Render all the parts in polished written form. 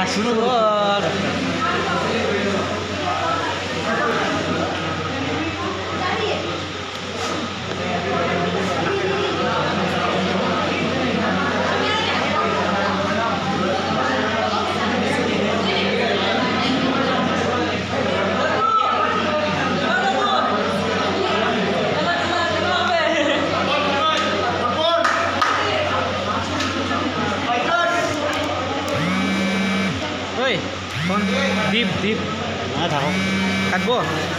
Master कौन दीप दीप हाँ था काटबो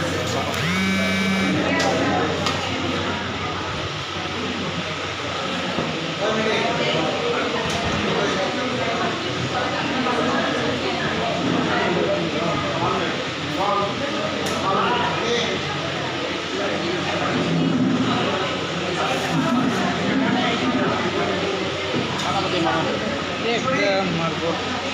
एकदम मार्गो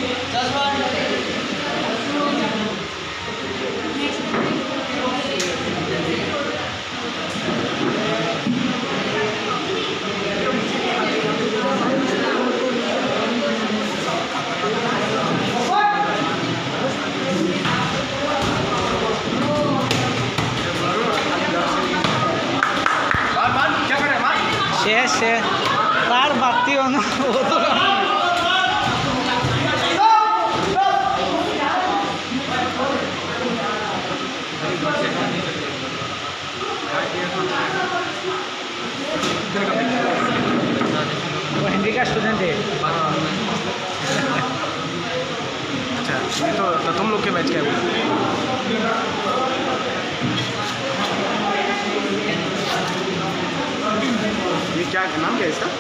से तार बाती हो ना वो तो वो हिंदी का स्टूडेंट है। अच्छा ये तो तुम लोग के बैच का है। ये क्या नाम क्या है इसका?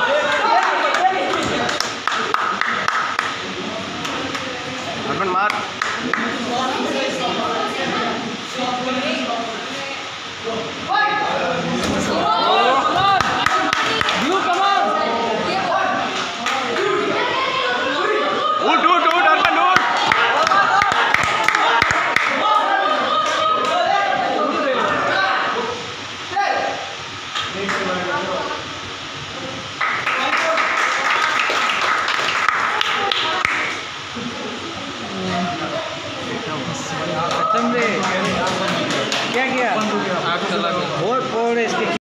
अर्पण मार